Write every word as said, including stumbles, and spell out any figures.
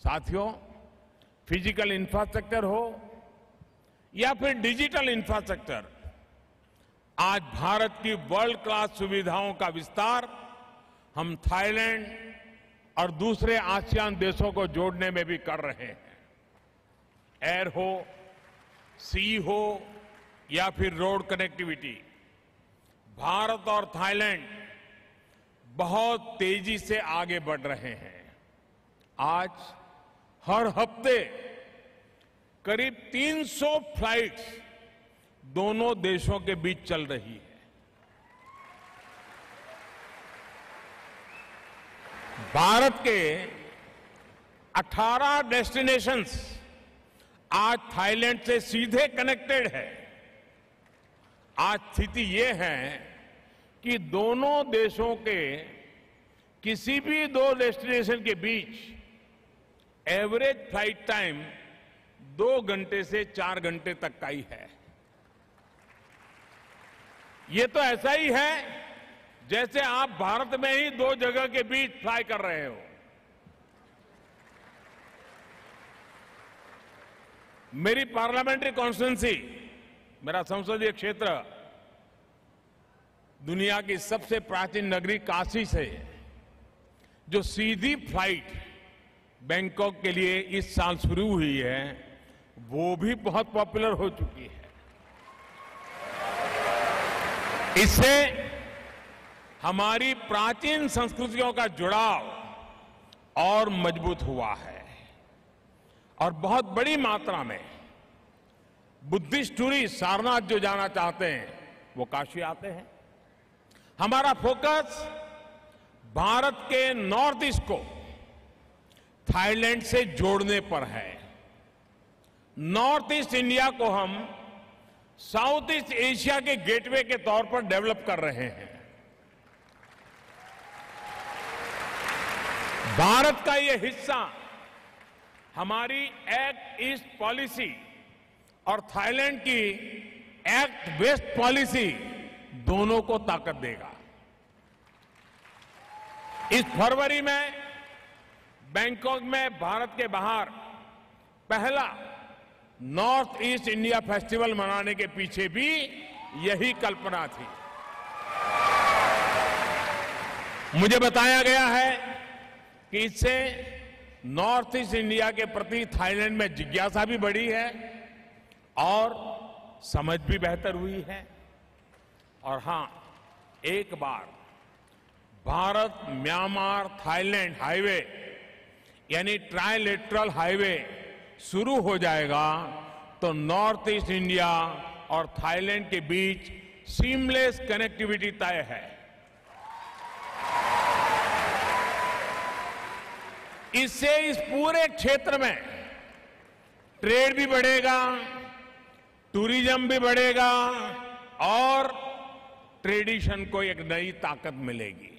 साथियों, physical infrastructure हो या फिर डिजिटल इंफ्रास्ट्रक्चर, आज भारत की वर्ल्ड क्लास सुविधाओं का विस्तार हम थाईलैंड और दूसरे आसियान देशों को जोड़ने में भी कर रहे हैं। एयर हो, सी हो या फिर रोड कनेक्टिविटी, भारत और थाईलैंड बहुत तेजी से आगे बढ़ रहे हैं। आज हर हफ्ते करीब तीन सौ फ्लाइट्स दोनों देशों के बीच चल रही है। भारत के अठारह डेस्टिनेशंस आज थाईलैंड से सीधे कनेक्टेड है। आज स्थिति ये है कि दोनों देशों के किसी भी दो डेस्टिनेशन के बीच एवरेज फ्लाइट टाइम दो घंटे से चार घंटे तक का ही है। ये तो ऐसा ही है जैसे आप भारत में ही दो जगह के बीच फ्लाई कर रहे हो। मेरी पार्लियामेंट्री कॉन्स्टिट्यूंसी, मेरा संसदीय क्षेत्र दुनिया की सबसे प्राचीन नगरी काशी से जो सीधी फ्लाइट बैंकॉक के लिए इस साल शुरू हुई है, वो भी बहुत पॉपुलर हो चुकी है। इससे हमारी प्राचीन संस्कृतियों का जुड़ाव और मजबूत हुआ है और बहुत बड़ी मात्रा में बुद्धिस्ट टूरिस्ट सारनाथ जो जाना चाहते हैं वो काशी आते हैं। हमारा फोकस भारत के नॉर्थ ईस्ट को थाईलैंड से जोड़ने पर है। नॉर्थ ईस्ट इंडिया को हम साउथ ईस्ट एशिया के गेटवे के तौर पर डेवलप कर रहे हैं। भारत का ये हिस्सा हमारी एक्ट ईस्ट पॉलिसी और थाईलैंड की एक्ट वेस्ट पॉलिसी दोनों को ताकत देगा। इस फरवरी में बैंकॉक में भारत के बाहर पहला नॉर्थ ईस्ट इंडिया फेस्टिवल मनाने के पीछे भी यही कल्पना थी। मुझे बताया गया है कि इससे नॉर्थ ईस्ट इंडिया के प्रति थाईलैंड में जिज्ञासा भी बढ़ी है और समझ भी बेहतर हुई है। और हां, एक बार भारत म्यांमार थाईलैंड हाईवे यानी ट्राइलेटरल हाईवे शुरू हो जाएगा तो नॉर्थ ईस्ट इंडिया और थाईलैंड के बीच सीमलेस कनेक्टिविटी तय है। इससे इस पूरे क्षेत्र में ट्रेड भी बढ़ेगा, टूरिज्म भी बढ़ेगा और ट्रेडिशन को एक नई ताकत मिलेगी।